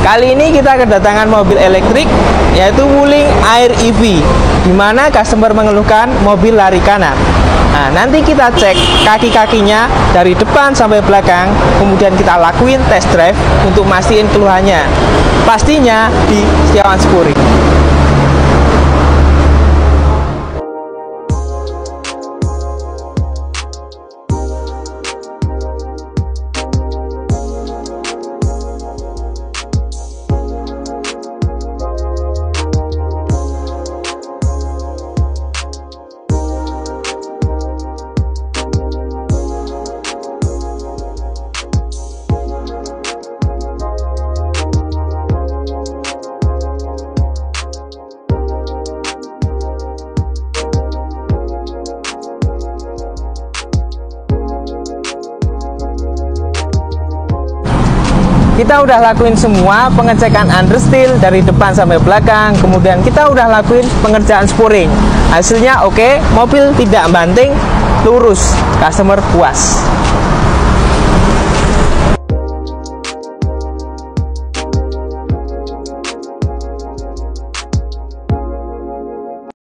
Kali ini kita kedatangan mobil elektrik yaitu Wuling Air EV, di mana customer mengeluhkan mobil lari kanan. Nah, nanti kita cek kaki-kakinya dari depan sampai belakang, kemudian kita lakuin test drive untuk mastiin keluhannya. Pastinya di Setiawan Spuring. Kita udah lakuin semua pengecekan understeel dari depan sampai belakang, kemudian kita udah lakuin pengerjaan spuring. Hasilnya oke, mobil tidak banting, lurus, customer puas.